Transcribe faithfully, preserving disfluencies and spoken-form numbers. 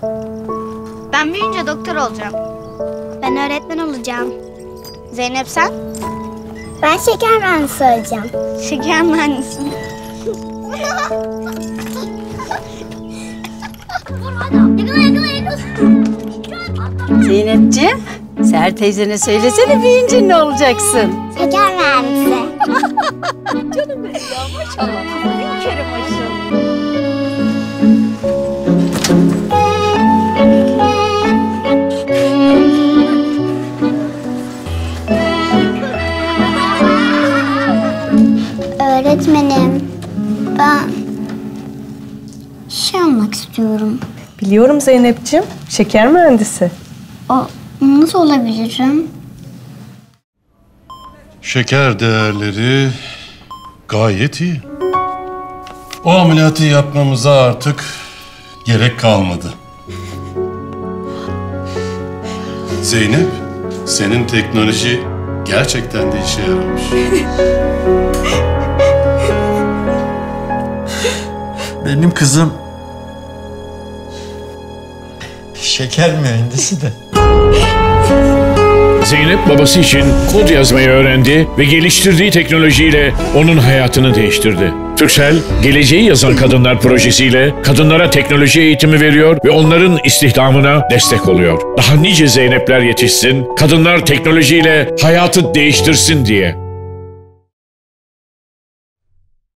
Ben büyüyünce doktor olacağım. Ben öğretmen olacağım. Zeynep sen? Ben şeker mühendisi olacağım. Şeker mühendisi mi? Zeynepciğim, Seher teyzene söylesene büyüyünce ne olacaksın? Şeker mühendisi. Canım benim ya, maşallah. Bir kere maşallah. Öğretmenim, ben şey olmak istiyorum. Biliyorum Zeynepciğim, şeker mühendisi. O nasıl olabilirim? Şeker değerleri gayet iyi. O ameliyatı yapmamıza artık gerek kalmadı. Zeynep, senin teknoloji gerçekten de işe yaramış. Benim kızım şeker mühendisi de. Zeynep babası için kod yazmayı öğrendi ve geliştirdiği teknolojiyle onun hayatını değiştirdi. Türksel, Geleceği Yazan Kadınlar projesiyle kadınlara teknoloji eğitimi veriyor ve onların istihdamına destek oluyor. Daha nice Zeynepler yetişsin, kadınlar teknolojiyle hayatı değiştirsin diye.